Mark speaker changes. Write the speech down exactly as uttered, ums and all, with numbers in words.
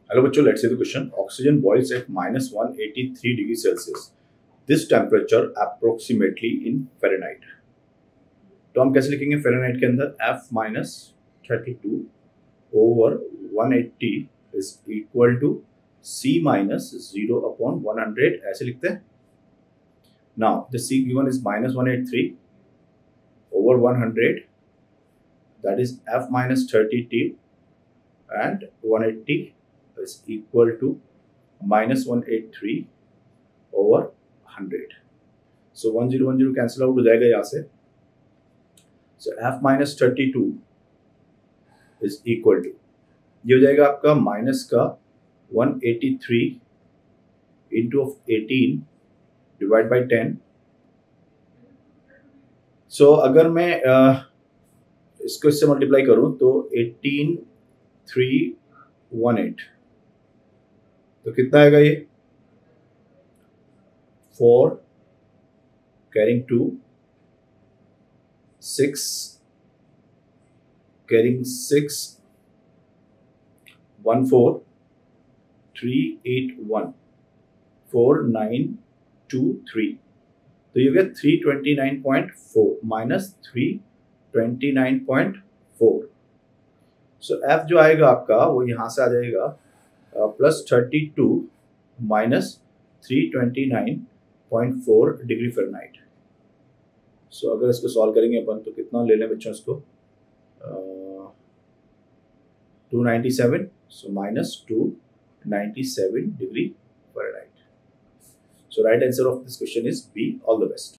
Speaker 1: Hello बच्चों, let's see the question. Oxygen boils at minus one hundred eighty-three degrees Celsius. This temperature approximately in Fahrenheit. तो हम कैसे लिखेंगे Fahrenheit के अंदर F minus thirty-two over one hundred eighty is equal to C minus zero upon one hundred ऐसे लिखते हैं. Now the C given is minus one hundred eighty-three over one hundred, that is F minus thirty-two, and one hundred eighty is equal to minus one hundred eighty-three over one hundred. So one zero one zero cancel out हो जाएगा यहाँ से. So F minus thirty-two is equal to, ये हो जाएगा आपका minus का one eighty-three into of eighteen divide by ten. So अगर मैं uh, इसको इससे मल्टीप्लाई करूं तो eighteen three eighteen, तो कितना आएगा ये? Four carrying two, six carrying six, one four, three eight one, four nine two three, तो ये गया three twenty nine point four minus three twenty nine point four. So F जो आएगा आपका वो यहां से आ जाएगा plus thirty two minus three twenty nine point four degree Fahrenheit. So अगर इसको सॉल्व करेंगे अपन तो कितना ले लें बच्चों इसको? Two ninety seven, so minus two ninety seven degree Fahrenheit. So right answer of this question is B. All the best.